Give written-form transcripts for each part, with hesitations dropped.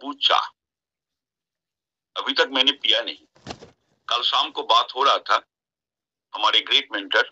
Kombucha अभी तक मैंने पिया नहीं। कल शाम को बात हो रहा था, हमारे ग्रेट मेंटर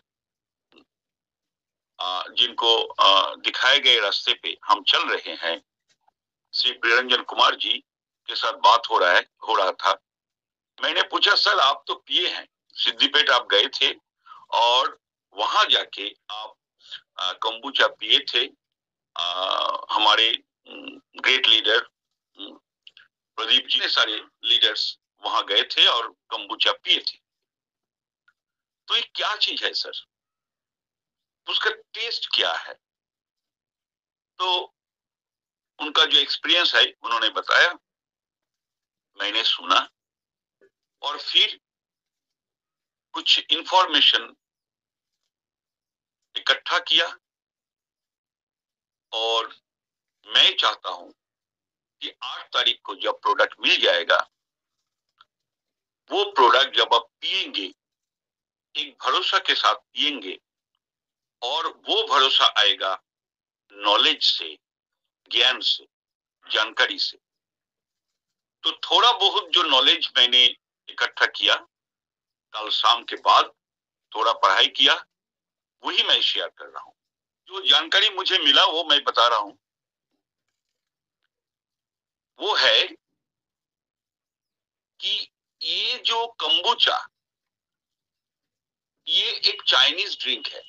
जिनको दिखाए गए रास्ते पे हम चल रहे हैं, श्री प्रियरंजन कुमार जी के साथ बात हो रहा था। मैंने पूछा, सर आप तो पिए हैं, सिद्धिपेट आप गए थे और वहां जाके आप कंबूचा पिए थे। हमारे ग्रेट लीडर प्रदीप जी ने सारे लीडर्स वहां गए थे और कंबूचा पिए थे। तो ये क्या चीज है सर, उसका टेस्ट क्या है? तो उनका जो एक्सपीरियंस है उन्होंने बताया, मैंने सुना और फिर कुछ इंफॉर्मेशन इकट्ठा किया। और मैं चाहता हूं कि 8 तारीख को जब प्रोडक्ट मिल जाएगा, वो प्रोडक्ट जब आप पिएंगे, एक भरोसा के साथ पिएंगे और वो भरोसा आएगा नॉलेज से, ज्ञान से, जानकारी से। तो थोड़ा बहुत जो नॉलेज मैंने इकट्ठा किया, कल शाम के बाद थोड़ा पढ़ाई किया, वही मैं शेयर कर रहा हूं। जो जानकारी मुझे मिला वो मैं बता रहा हूं। वो है कि ये जो कंबूचा, ये एक चाइनीज ड्रिंक है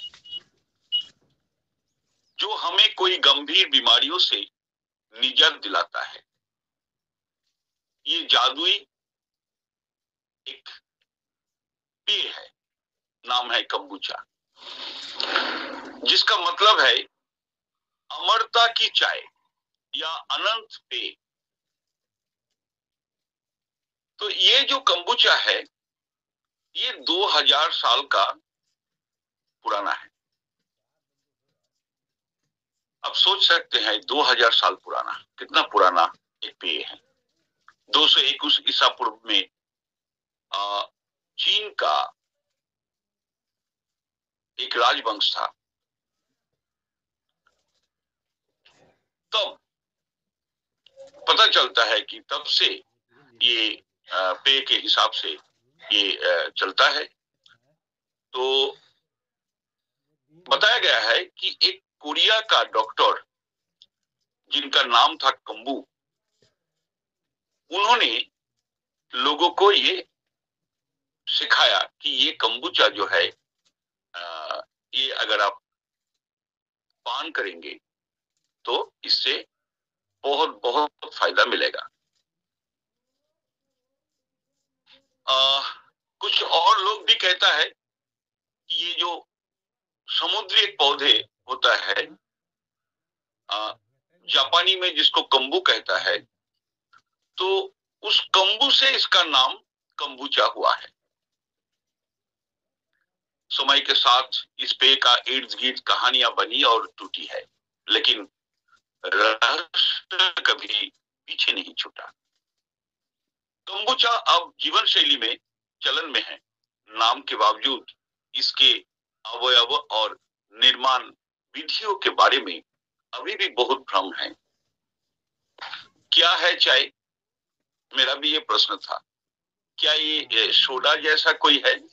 जो हमें कोई गंभीर बीमारियों से निजात दिलाता है। ये जादुई एक पेय है, नाम है कंबूचा, जिसका मतलब है अमरता की चाय या अनंत पेय। तो ये जो कंबूचा है, ये 2000 साल का पुराना है। अब सोच सकते हैं 2000 साल पुराना, कितना पुराना एक पेय है। 221 ईसा पूर्व में चीन का एक राजवंश था, तब पता चलता है कि तब से ये पेय के हिसाब से ये चलता है। तो बताया गया है कि एक कोरिया का डॉक्टर जिनका नाम था कंबू, उन्होंने लोगों को ये सिखाया कि ये कंबूचा जो है, ये अगर आप पान करेंगे तो इससे बहुत बहुत फायदा मिलेगा। कुछ और लोग भी कहता है कि ये जो समुद्री पौधे होता है, जापानी में जिसको कंबू कहता है, तो उस कंबू से इसका नाम कंबूचा हुआ है। समय के साथ इस पेय का इर्द गिर्द कहानियां बनी और टूटी है, लेकिन रहस्य कभी पीछे नहीं छूटा। कंबूचा अब जीवन शैली में चलन में है। नाम के बावजूद इसके अवयव और निर्माण विधियों के बारे में अभी भी बहुत भ्रम है। क्या है चाय? मेरा भी ये प्रश्न था। क्या ये सोडा जैसा कोई है?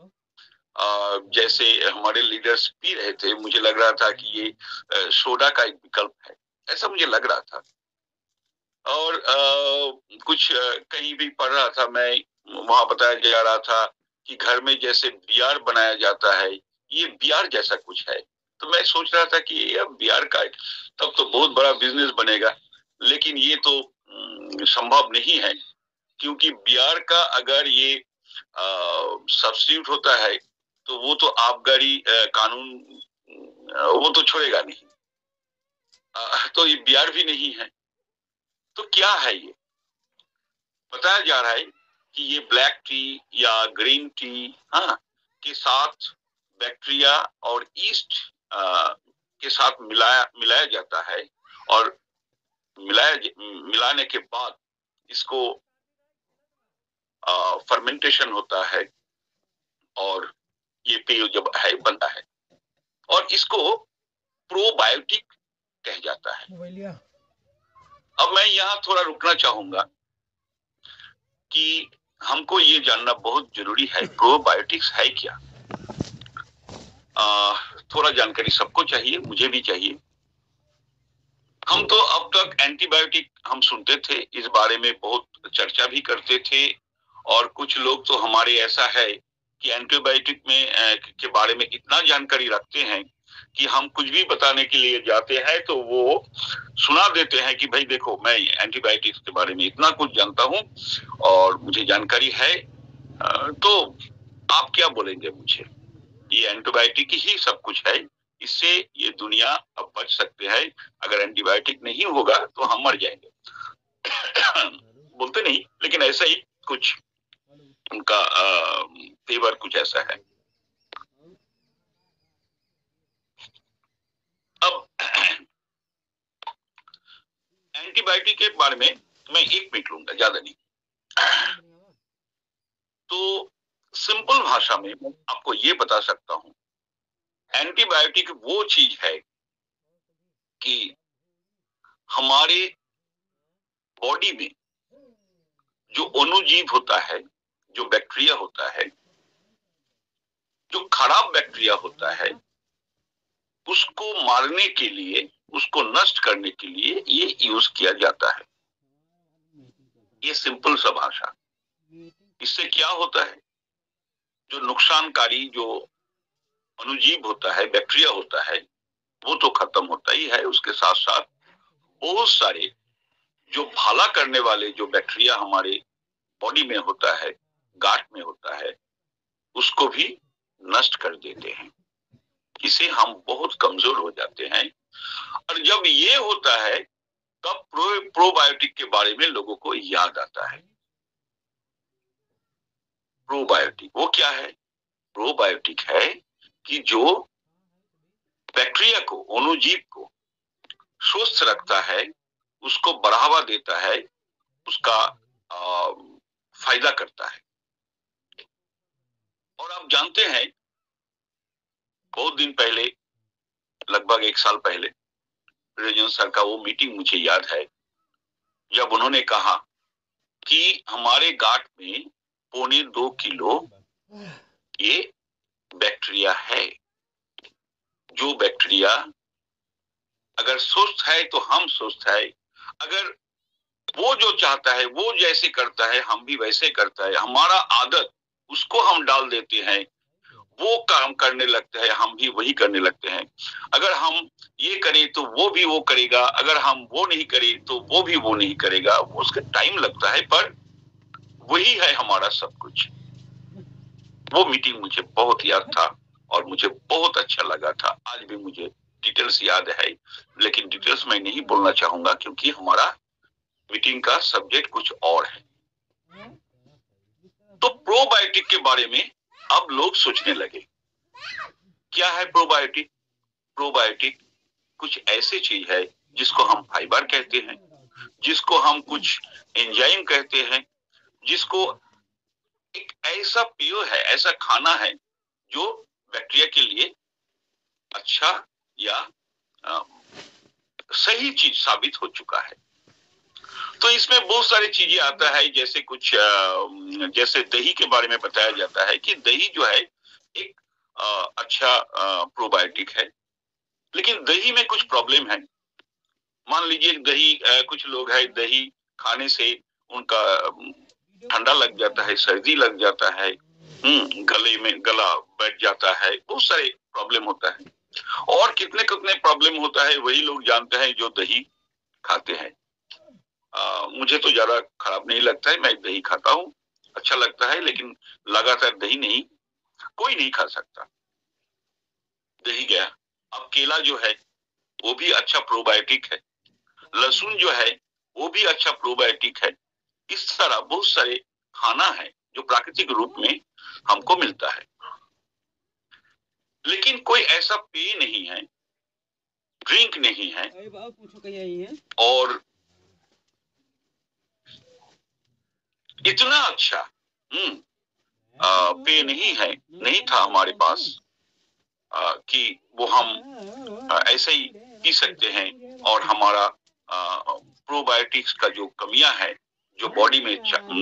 जैसे हमारे लीडर्स पी रहे थे, मुझे लग रहा था कि ये सोडा का एक विकल्प है, ऐसा मुझे लग रहा था। और कुछ कहीं भी पढ़ रहा था मैं, वहां बताया जा रहा था कि घर में जैसे बियर बनाया जाता है, ये बियर जैसा कुछ है। तो मैं सोच रहा था कि ये बियर का तब तो बहुत बड़ा बिजनेस बनेगा, लेकिन ये तो संभव नहीं है, क्योंकि बियर का अगर ये सब्स्टिट्यूट होता है तो वो तो आबकारी कानून वो तो छोड़ेगा नहीं। तो ये बियर भी नहीं है। तो क्या है ये? बताया जा रहा है कि ये ब्लैक टी या ग्रीन टी के साथ बैक्टीरिया और ईस्ट के साथ मिलाया जाता है, और मिलाने के बाद इसको फर्मेंटेशन होता है और ये पेय जब है बनता है, और इसको प्रोबायोटिक कहा जाता है। अब मैं यहाँ थोड़ा रुकना चाहूंगा कि हमको ये जानना बहुत जरूरी है प्रोबायोटिक्स है क्या। थोड़ा जानकारी सबको चाहिए, मुझे भी चाहिए। हम तो अब तक एंटीबायोटिक हम सुनते थे, इस बारे में बहुत चर्चा भी करते थे, और कुछ लोग तो हमारे ऐसा है कि एंटीबायोटिक में के बारे में इतना जानकारी रखते हैं कि हम कुछ भी बताने के लिए जाते हैं तो वो सुना देते हैं कि भाई देखो मैं एंटीबायोटिक्स के बारे में इतना कुछ जानता हूँ और मुझे जानकारी है। तो आप क्या बोलेंगे मुझे, ये एंटीबायोटिक ही सब कुछ है, इससे ये दुनिया अब बच सकते हैं, अगर एंटीबायोटिक नहीं होगा तो हम मर जाएंगे। बोलते नहीं, लेकिन ऐसा ही कुछ उनका तेवर कुछ ऐसा है। अब एंटीबायोटिक के बारे में मैं 1 मिनट लूंगा, ज्यादा नहीं। तो सिंपल भाषा में मैं आपको ये बता सकता हूं, एंटीबायोटिक वो चीज है कि हमारे बॉडी में जो अणुजीव होता है, जो बैक्टीरिया होता है, जो खराब बैक्टीरिया होता है, उसको मारने के लिए, उसको नष्ट करने के लिए ये यूज किया जाता है। ये सिंपल सा भाषा। इससे क्या होता है, जो नुकसानकारी जो अणुजीव होता है, बैक्टीरिया होता है, वो तो खत्म होता ही है, उसके साथ साथ बहुत सारे जो भला करने वाले जो बैक्टीरिया हमारे बॉडी में होता है, गांठ में होता है, उसको भी नष्ट कर देते हैं। इससे हम बहुत कमजोर हो जाते हैं। और जब ये होता है तब प्रोबायोटिक के बारे में लोगों को याद आता है। प्रोबायोटिक वो क्या है? प्रोबायोटिक है कि जो बैक्टीरिया को, अणुजीव को स्वस्थ रखता है, उसको बढ़ावा देता है, उसका फायदा करता है। और आप जानते हैं, बहुत दिन पहले, लगभग 1 साल पहले, रजन सर का वो मीटिंग मुझे याद है, जब उन्होंने कहा कि हमारे गांठ में 1.25 किलो ये बैक्टीरिया है। जो बैक्टीरिया अगर स्वस्थ है तो हम स्वस्थ है, अगर वो जो चाहता है वो जैसे करता है हम भी वैसे करता है, हमारा आदत उसको हम डाल देते हैं, वो काम करने लगता है, हम भी वही करने लगते हैं। अगर हम ये करें तो वो भी वो करेगा, अगर हम वो नहीं करें तो वो भी वो नहीं करेगा। उसका टाइम लगता है, पर वही है हमारा सब कुछ। वो मीटिंग मुझे बहुत याद था और मुझे बहुत अच्छा लगा था। आज भी मुझे डिटेल्स याद है, लेकिन डिटेल्स मैं नहीं बोलना चाहूंगा क्योंकि हमारा मीटिंग का सब्जेक्ट कुछ और है। तो प्रोबायोटिक के बारे में अब लोग सोचने लगे, क्या है प्रोबायोटिक? प्रोबायोटिक कुछ ऐसी चीज है जिसको हम फाइबर कहते हैं, जिसको हम कुछ एंजाइम कहते हैं, जिसको एक ऐसा पेय है, ऐसा खाना है जो बैक्टीरिया के लिए अच्छा या सही चीज साबित हो चुका है। तो इसमें बहुत सारी चीजें आता है, जैसे कुछ जैसे दही के बारे में बताया जाता है कि दही जो है एक अच्छा प्रोबायोटिक है, लेकिन दही में कुछ प्रॉब्लम है। मान लीजिए दही, कुछ लोग है दही खाने से उनका ठंडा लग जाता है, सर्दी लग जाता है, गले में गला बैठ जाता है, बहुत सारे प्रॉब्लम होता है। और कितने कितने प्रॉब्लम होता है वही लोग जानते हैं जो दही खाते हैं। मुझे तो ज्यादा खराब नहीं लगता है, मैं दही खाता हूँ, अच्छा लगता है, लेकिन लगातार दही नहीं, कोई नहीं खा सकता। दही गया। अब केला जो है वो भी अच्छा प्रोबायोटिक है, लहसुन जो है वो भी अच्छा प्रोबायोटिक है। इस तरह बहुत सारे खाना है जो प्राकृतिक रूप में हमको मिलता है, लेकिन कोई ऐसा पेय नहीं है, ड्रिंक नहीं है, और इतना अच्छा पेय नहीं है, नहीं था हमारे पास कि वो हम ऐसे ही पी सकते हैं और हमारा प्रोबायोटिक्स का जो कमियां है, जो बॉडी में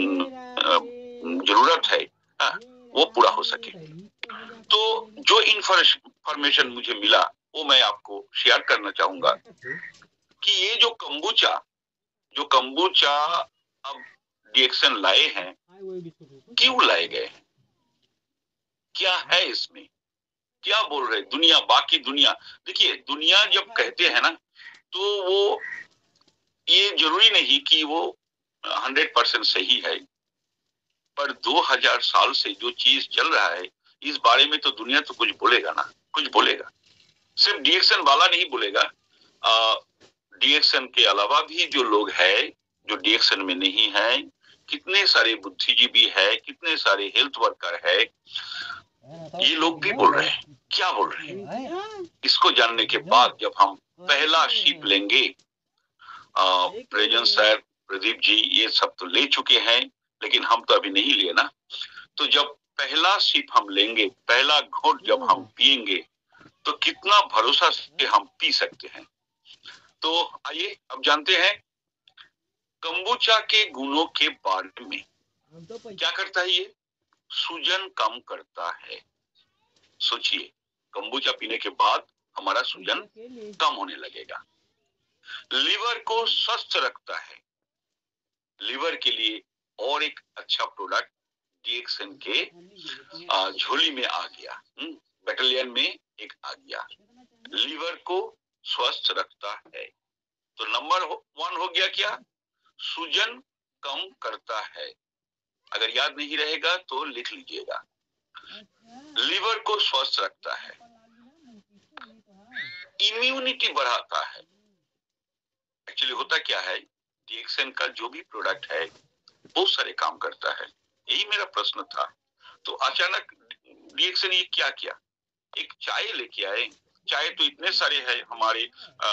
जरूरत है, वो पूरा हो सके। तो जो इंफॉर्मेशन मुझे मिला वो मैं आपको शेयर करना चाहूंगा कि ये जो कंबूचा अब डीएक्सन लाए हैं, क्यों लाए गए हैं, क्या है इसमें, क्या बोल रहे दुनिया, बाकी दुनिया। देखिए, दुनिया जब कहते हैं ना, तो वो ये जरूरी नहीं कि वो 100% सही है, पर 2000 साल से जो चीज चल रहा है, इस बारे में तो दुनिया तो कुछ बोलेगा ना, कुछ बोलेगा। सिर्फ डीएक्सन वाला नहीं बोलेगा, डीएक्सन के अलावा भी जो लोग हैं जो डीएक्सन में नहीं है, कितने सारे बुद्धिजीवी है, कितने सारे हेल्थ वर्कर है, ये लोग भी बोल रहे हैं। क्या बोल रहे हैं, इसको जानने के बाद जब हम पहला शीप लेंगे, प्रेजेंस सर, प्रदीप जी ये सब तो ले चुके हैं, लेकिन हम तो अभी नहीं लिए ना। तो जब पहला शीप हम लेंगे, पहला घोट जब हम पिएंगे, तो कितना भरोसा से हम पी सकते हैं। तो आइए अब जानते हैं कंबूचा के गुणों के बारे में। क्या करता है ये? सूजन कम करता है। सोचिए, कंबूचा पीने के बाद हमारा सूजन कम होने लगेगा। लिवर को स्वस्थ रखता है। लिवर के लिए और एक अच्छा प्रोडक्ट डीएक्सन के झोली में आ गया, बैटालियन में एक आ गया। लिवर को स्वस्थ रखता है। तो नंबर 1 हो गया क्या? सूजन कम करता है। अगर याद नहीं रहेगा तो लिख लीजिएगा। लिवर को स्वस्थ रखता है, इम्यूनिटी बढ़ाता है। एक्चुअली होता क्या है, डीएक्सन का जो भी प्रोडक्ट है बहुत सारे काम करता है। यही मेरा प्रश्न था। तो अचानक डीएक्सन ये क्या किया? एक चाय लेके आए। चाय तो इतने सारे हैं हमारे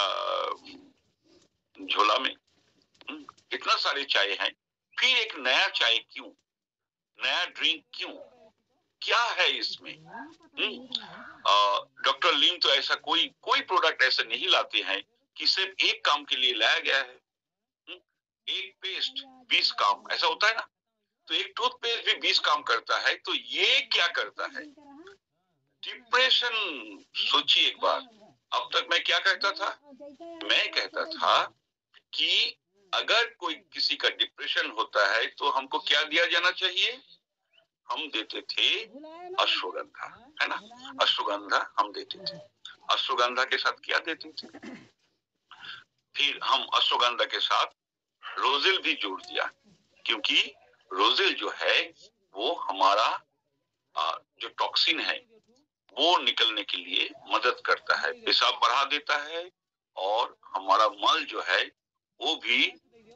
झोला में, इतना सारे चाय हैं, फिर एक नया चाय क्यों, नया ड्रिंक क्यों, क्या है इसमें? डॉक्टर लीम तो ऐसा कोई प्रोडक्ट ऐसा नहीं लाते हैं कि सिर्फ एक काम के लिए लाया गया है। एक पेस्ट 20 काम, ऐसा होता है ना? तो एक टूथपेस्ट भी 20 काम करता है, तो ये क्या करता है? डिप्रेशन। सोचिए एक बार, अब तक मैं क्या कहता था? मैं कहता था कि अगर कोई किसी का डिप्रेशन होता है तो हमको क्या दिया जाना चाहिए? हम देते थे अश्वगंधा, है ना? अश्वगंधा हम देते थे। अश्वगंधा के साथ क्या देते थे? फिर हम अश्वगंधा के साथ रोजिल भी जोड़ दिया, क्योंकि रोजिल जो है वो हमारा जो टॉक्सिन है वो निकलने के लिए मदद करता है, पेशाब बढ़ा देता है, और हमारा मल जो है वो भी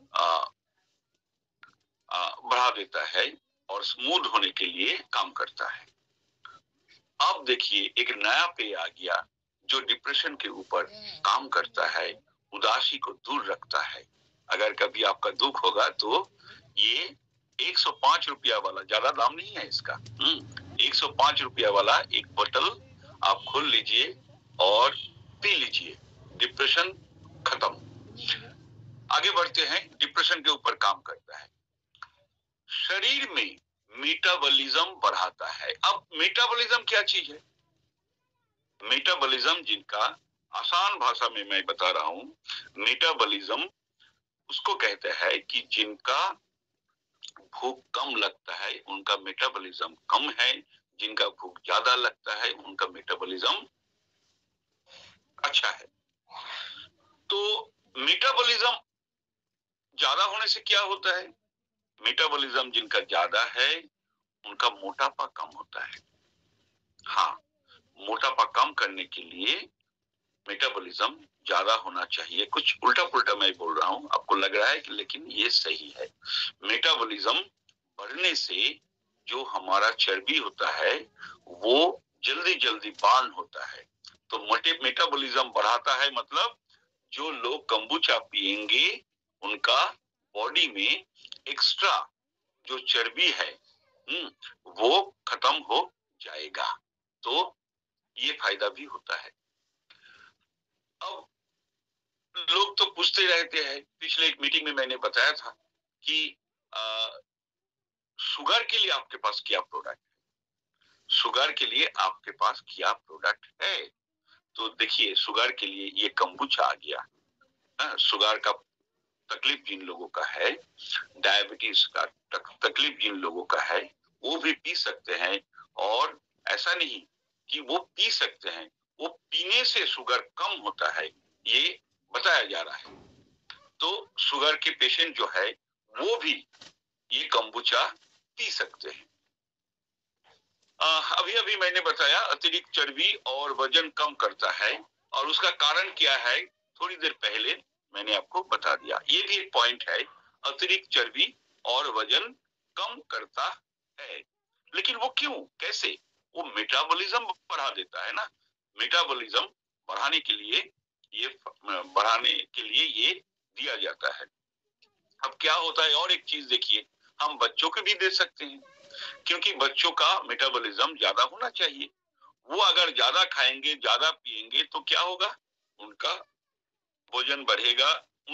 बढ़ा देता है और स्मूथ होने के लिए काम करता है। अब देखिए, एक नया पेय आ गया जो डिप्रेशन के ऊपर काम करता है, उदासी को दूर रखता है। अगर कभी आपका दुख होगा तो ये 105 रुपया वाला, ज्यादा दाम नहीं है इसका, 105 रुपया वाला एक बोतल आप खोल लीजिए और पी लीजिए, डिप्रेशन खत्म। आगे बढ़ते हैं, डिप्रेशन के ऊपर काम करता है, शरीर में मेटाबॉलिज्म बढ़ाता है। अब मेटाबॉलिज्म क्या चीज है? मेटाबॉलिज्म जिनका, आसान भाषा में मैं बता रहा हूं, मेटाबॉलिज्म उसको कहते हैं कि जिनका भूख कम लगता है उनका मेटाबॉलिज्म कम है, जिनका भूख ज्यादा लगता है उनका मेटाबॉलिज्म अच्छा है। तो मेटाबॉलिज्म ज्यादा होने से क्या होता है? मेटाबॉलिज्म जिनका ज्यादा है उनका मोटापा कम होता है। हाँ, मोटापा कम करने के लिए मेटाबॉलिज्म ज्यादा होना चाहिए। कुछ उल्टा पुल्टा मैं बोल रहा हूं, आपको लग रहा है कि, लेकिन ये सही है। मेटाबॉलिज्म बढ़ने से जो हमारा चर्बी होता है वो जल्दी जल्दी बर्न होता है। तो मेटाबॉलिज्म बढ़ाता है, मतलब जो लोग कंबूचा पिएंगे उनका बॉडी में एक्स्ट्रा जो चर्बी है वो खत्म हो जाएगा। तो ये फायदा भी होता है। अब लोग तो पूछते रहते हैं। पिछले एक मीटिंग में मैंने बताया था कि शुगर के लिए आपके पास क्या प्रोडक्ट, शुगर के लिए आपके पास क्या प्रोडक्ट है। तो देखिए, शुगर के लिए ये कम्बुचा आ गया। शुगर का तकलीफ जिन लोगों का है, डायबिटीज का तकलीफ जिन लोगों का है, वो भी पी सकते हैं। और ऐसा नहीं कि वो पी सकते हैं, वो पीने से शुगर कम होता है, ये बताया जा रहा है। तो शुगर के पेशेंट जो है वो भी ये कम्बुचा पी सकते हैं। अभी अभी मैंने बताया अतिरिक्त चर्बी और वजन कम करता है, और उसका कारण क्या है थोड़ी देर पहले मैंने आपको बता दिया। ये भी एक पॉइंट है, अतिरिक्त चर्बी और वजन कम करता है। लेकिन वो क्यों, कैसे? वो मेटाबॉलिज्म बढ़ा देता है ना। मेटाबॉलिज्म बढ़ाने के लिए ये दिया जाता है। अब क्या होता है, और एक चीज देखिए, हम बच्चों को भी दे सकते हैं, क्योंकि बच्चों का मेटाबॉलिज्म ज्यादा होना चाहिए। वो अगर ज्यादा खाएंगे, ज्यादा पिएंगे तो क्या होगा, उनका वजन बढ़ेगा,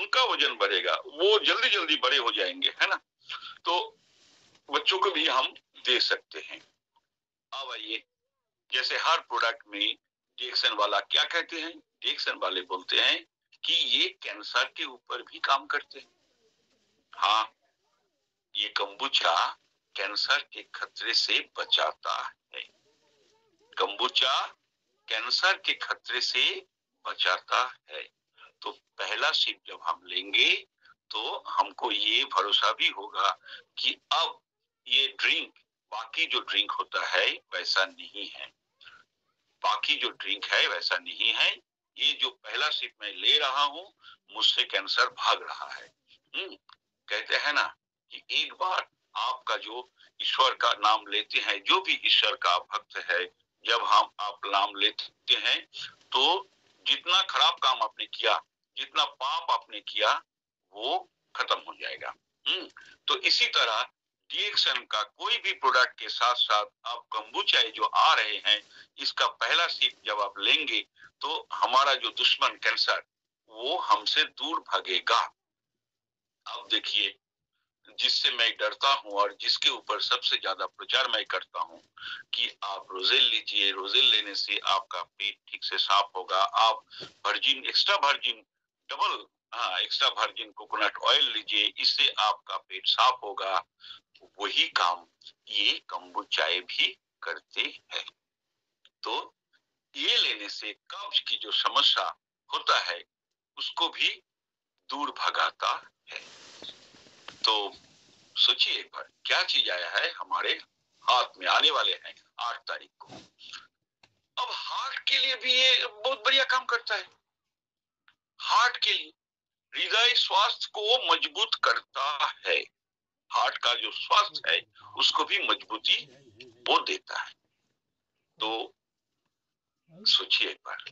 वो जल्दी जल्दी बड़े हो जाएंगे, है ना। तो बच्चों को भी हम दे सकते हैं। अब आइए, जैसे हर प्रोडक्ट में डिएक्सन वाला क्या कहते हैं, डिएक्सन वाले बोलते हैं कि ये कैंसर के ऊपर भी काम करते हैं। हाँ, ये कम्बुचा कैंसर के खतरे से बचाता है। कम्बुचा कैंसर के खतरे से बचाता है। तो पहला सिप जब हम लेंगे तो हमको ये भरोसा भी होगा कि अब ये ड्रिंक, बाकी जो ड्रिंक होता है वैसा नहीं है, बाकी जो ड्रिंक है वैसा नहीं है। ये जो पहला सिप मैं ले रहा हूँ, मुझसे कैंसर भाग रहा है। कहते हैं ना कि एक बार आपका जो ईश्वर का नाम लेते हैं, जो भी ईश्वर का भक्त है, जब हम आप नाम लेते हैं तो जितना खराब काम आपने किया, जितना पाप आपने किया, वो खत्म हो जाएगा। तो इसी तरह डिएक्सन का कोई भी प्रोडक्ट के साथ साथ आप कम्बुचा जो आ रहे हैं, इसका पहला सिप जब आप लेंगे तो हमारा जो दुश्मन कैंसर, वो हमसे दूर भागेगा। अब देखिए, जिससे मैं डरता हूं और जिसके ऊपर सबसे ज्यादा प्रचार मैं करता हूं कि आप रोजेल लीजिए, रोजेल लेने से आपका पेट ठीक से साफ होगा। आप virgin, extra virgin, extra virgin coconut oil लीजिए, इससे आपका पेट साफ होगा। वही काम ये कम्बुचाए भी करते हैं। तो ये लेने से कब्ज की जो समस्या होता है उसको भी दूर भगाता है। तो सोचिए एक बार, क्या चीज आया है हमारे हाथ में, आने वाले हैं 8 तारीख को। अब हार्ट के लिए भी ये बहुत बढ़िया काम करता है। हार्ट के लिए हृदय स्वास्थ्य को मजबूत करता है। हार्ट का जो स्वास्थ्य है उसको भी मजबूती वो देता है। तो सोचिए एक बार,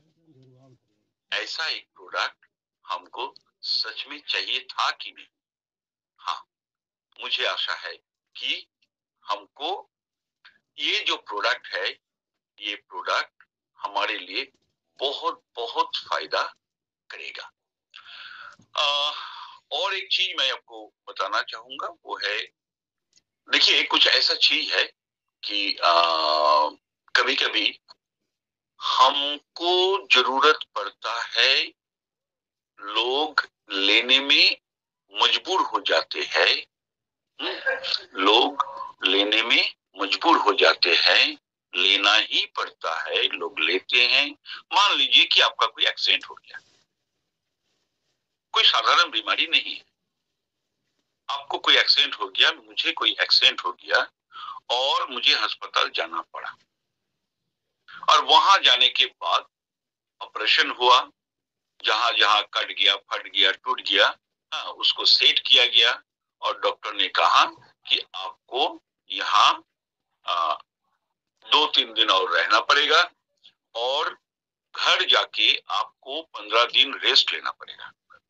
ऐसा एक प्रोडक्ट हमको सच में चाहिए था कि नहीं? हाँ, मुझे आशा है कि हमको ये जो प्रोडक्ट है, ये प्रोडक्ट हमारे लिए बहुत बहुत फायदा करेगा। और एक चीज मैं आपको बताना चाहूंगा, वो है, देखिए कुछ ऐसा चीज है कि कभी कभी हमको जरूरत पड़ता है, लोग लेने में मजबूर हो जाते हैं। लोग लेने में मजबूर हो जाते हैं, लेना ही पड़ता है, लोग लेते हैं। मान लीजिए कि आपका कोई एक्सीडेंट हो गया, कोई साधारण बीमारी नहीं है, आपको कोई एक्सीडेंट हो गया, मुझे कोई एक्सीडेंट हो गया और मुझे अस्पताल जाना पड़ा, और वहां जाने के बाद ऑपरेशन हुआ, जहां जहां कट गया, फट गया, टूट गया, उसको सेट किया गया, और डॉक्टर ने कहा कि आपको यहाँ 2-3 दिन और रहना पड़ेगा, और घर जाके आपको 15 दिन रेस्ट लेना पड़ेगा।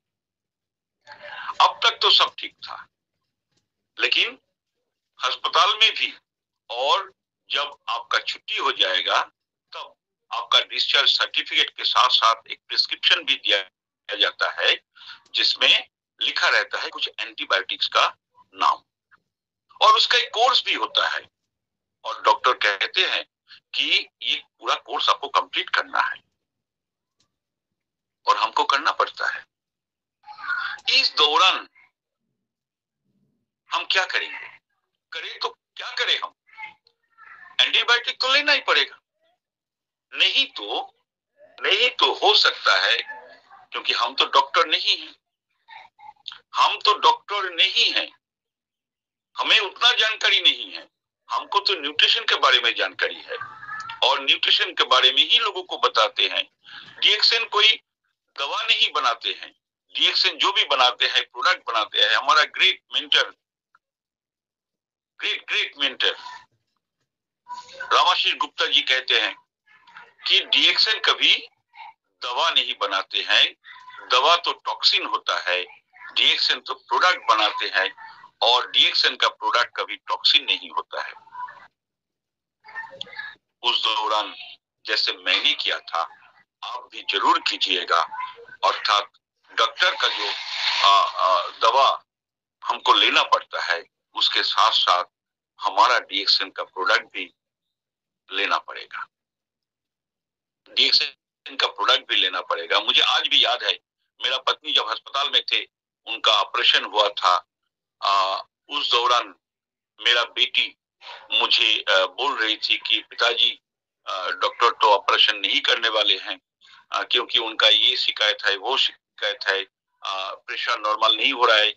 अब तक तो सब ठीक था, लेकिन अस्पताल में भी, और जब आपका छुट्टी हो जाएगा तब आपका डिस्चार्ज सर्टिफिकेट के साथ साथ एक प्रिस्क्रिप्शन भी दिया दिया जाता है जिसमें लिखा रहता है कुछ एंटीबायोटिक्स का नाम, और उसका एक कोर्स भी होता है, और डॉक्टर कहते हैं कि ये पूरा कोर्स आपको कंप्लीट करना है, और हमको करना पड़ता है। इस दौरान हम क्या करेंगे? करें तो क्या करें हम? एंटीबायोटिक तो लेना ही पड़ेगा, नहीं तो हो सकता है, क्योंकि हम तो डॉक्टर नहीं हैं, हम तो डॉक्टर नहीं हैं, हमें उतना जानकारी नहीं है, हमको तो न्यूट्रिशन के बारे में जानकारी है, और न्यूट्रिशन के बारे में ही लोगों को बताते हैं। डीएक्सएन कोई दवा नहीं बनाते हैं, डीएक्सएन जो भी बनाते हैं, प्रोडक्ट बनाते हैं, हमारा ग्रेट मेंटर रामाशीष गुप्ता जी कहते हैं कि डीएक्सएन कभी दवा नहीं बनाते हैं, दवा तो टॉक्सिन होता है, डीएक्सएन तो प्रोडक्ट बनाते हैं, और डीएक्सएन का प्रोडक्ट कभी टॉक्सिन नहीं होता है। उस दौरान जैसे मैंने किया था, आप भी जरूर कीजिएगा, अर्थात डॉक्टर का जो दवा हमको लेना पड़ता है, उसके साथ साथ हमारा डीएक्सएन का प्रोडक्ट भी लेना पड़ेगा, डीएक्सएन का प्रोडक्ट भी लेना पड़ेगा। मुझे आज भी याद है, मेरा पत्नी जब अस्पताल में थे, उनका ऑपरेशन हुआ था, उस दौरान मेरा बेटी मुझे बोल रही थी कि पिताजी, डॉक्टर तो ऑपरेशन नहीं करने वाले हैं, क्योंकि उनका ये शिकायत है, वो शिकायत है, प्रेशर नॉर्मल नहीं हो रहा है,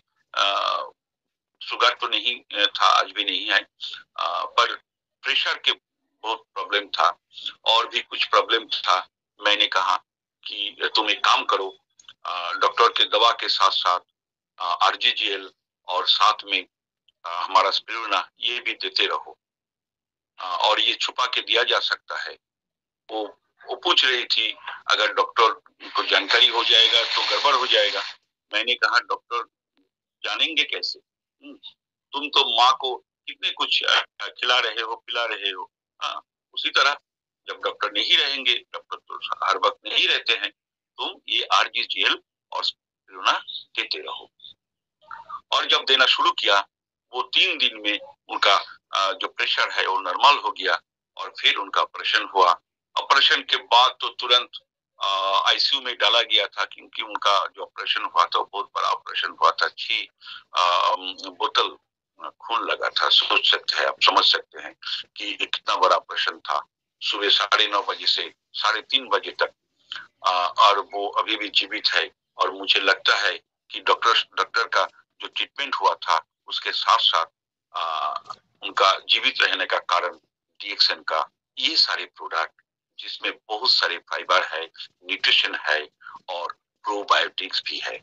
शुगर तो नहीं था, आज भी नहीं है, पर प्रेशर के बहुत प्रॉब्लम था, और भी कुछ प्रॉब्लम था। मैंने कहा कि तुम एक काम करो, डॉक्टर के दवा के साथ साथ आरजीजीएल और साथ में हमारा स्पिरुलिना ये भी देते रहो, और ये छुपा के दिया जा सकता है। वो पूछ रही थी, अगर डॉक्टर को जानकारी हो जाएगा तो गड़बड़ हो जाएगा। मैंने कहा, डॉक्टर जानेंगे कैसे? तुम तो माँ को कितने कुछ खिला रहे हो, पिला रहे हो। उसी तरह जब डॉक्टर नहीं रहेंगे, डॉक्टर तो हर वक्त नहीं रहते हैं, तुम ये आरजीजीएल और स्पिरुलिना देते रहो। और जब देना शुरू किया, वो 3 दिन में उनका जो प्रेशर है वो नॉर्मल हो गया, और फिर उनका ऑपरेशन हुआ। ऑपरेशन के बाद तो तुरंत आईसीयू में डाला गया था, क्योंकि उनका जो ऑपरेशन हुआ था बहुत बड़ा ऑपरेशन हुआ था, 6 बोतल खून लगा था। सोच सकते हैं आप, समझ सकते हैं कि कितना बड़ा ऑपरेशन था। सुबह 9:30 बजे से 3:30 बजे तक, और वो अभी भी जीवित है, और मुझे लगता है कि डॉक्टर का जो ट्रीटमेंट हुआ था, उसके साथ साथ उनका जीवित रहने का कारण डीएक्सएन का ये सारे प्रोडक्ट, जिसमें बहुत सारे फाइबर है, न्यूट्रिशन है, और प्रोबायोटिक्स भी है।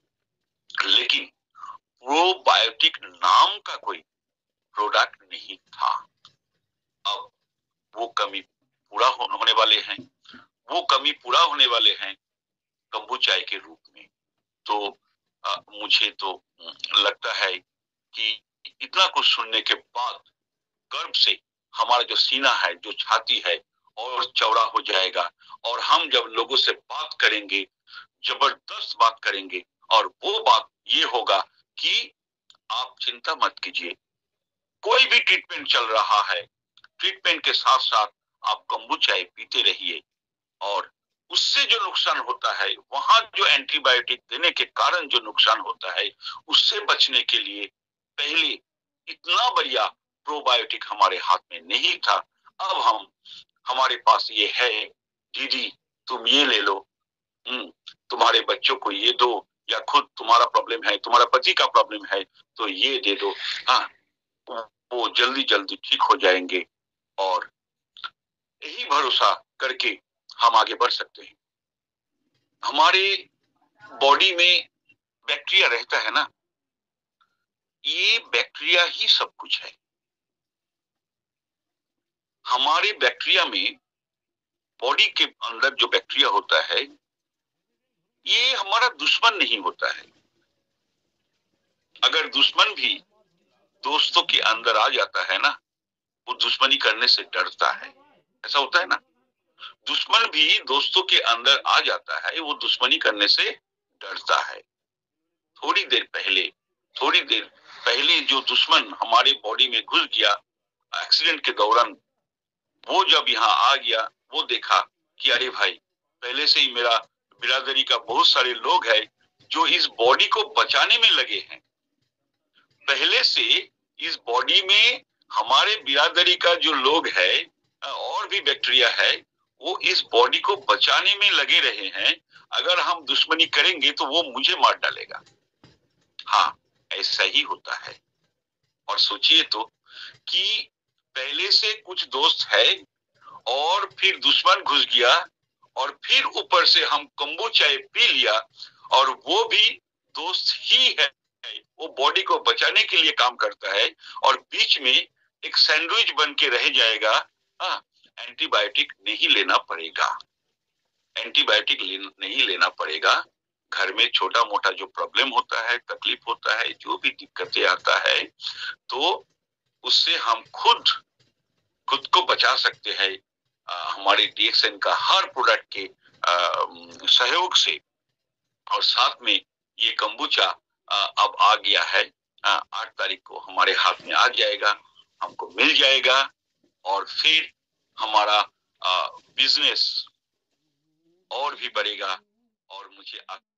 लेकिन प्रोबायोटिक नाम का कोई प्रोडक्ट नहीं था। अब वो कमी पूरा होने वाले हैं, वो कमी पूरा होने वाले हैं कंबुचाई के रूप में। तो मुझे तो लगता है कि इतना कुछ सुनने के बाद गर्व से हमारा जो सीना है, जो छाती है, और चौड़ा हो जाएगा, और हम जब लोगों से बात करेंगे, जबरदस्त बात करेंगे, और वो बात ये होगा कि आप चिंता मत कीजिए, कोई भी ट्रीटमेंट चल रहा है, ट्रीटमेंट के साथ साथ आप कंबुचाई पीते रहिए, और उससे जो नुकसान होता है, वहां जो एंटीबायोटिक देने के कारण जो नुकसान होता है, उससे बचने के लिए पहले इतना बढ़िया प्रोबायोटिक हमारे हाथ में नहीं था। अब हमारे पास ये है, दीदी तुम ये ले लो, तुम्हारे बच्चों को ये दो, या खुद तुम्हारा प्रॉब्लम है, तुम्हारा पति का प्रॉब्लम है, तो ये दे दो। हाँ, वो जल्दी जल्दी ठीक हो जाएंगे, और यही भरोसा करके हम आगे बढ़ सकते हैं। हमारे बॉडी में बैक्टीरिया रहता है ना, ये बैक्टीरिया ही सब कुछ है। हमारे बैक्टीरिया में, बॉडी के अंदर जो बैक्टीरिया होता है, ये हमारा दुश्मन नहीं होता है। अगर दुश्मन भी दोस्तों के अंदर आ जाता है ना, वो दुश्मनी करने से डरता है, ऐसा होता है ना। दुश्मन भी दोस्तों के अंदर आ जाता है, वो दुश्मनी करने से डरता है। थोड़ी देर पहले जो दुश्मन हमारे बॉडी में घुस गया एक्सीडेंट के दौरान, वो जब यहाँ आ गया, वो देखा कि अरे भाई, पहले से ही मेरा बिरादरी का बहुत सारे लोग हैं जो इस बॉडी को बचाने में लगे हैं। पहले से इस बॉडी में हमारे बिरादरी का जो लोग है और भी बैक्टीरिया है, वो इस बॉडी को बचाने में लगे रहे हैं। अगर हम दुश्मनी करेंगे तो वो मुझे मार डालेगा। हाँ, ऐसा ही होता है। और सोचिए तो कि पहले से कुछ दोस्त है और फिर दुश्मन घुस गया और फिर ऊपर से हम कम्बो चाय पी लिया, और वो भी दोस्त ही है, वो बॉडी को बचाने के लिए काम करता है, और बीच में एक सैंडविच बन के रह जाएगा। हाँ, एंटीबायोटिक नहीं लेना पड़ेगा, एंटीबायोटिक नहीं लेना पड़ेगा। घर में छोटा मोटा जो प्रॉब्लम होता है, तकलीफ होता है, जो भी दिक्कतें आता है, तो उससे हम खुद को बचा सकते हैं हमारे डीएक्सएन का हर प्रोडक्ट के सहयोग से। और साथ में ये कंबूचा अब आ गया है, 8 तारीख को हमारे हाथ में आ जाएगा, हमको मिल जाएगा, और फिर हमारा बिजनेस और भी बढ़ेगा। और मुझे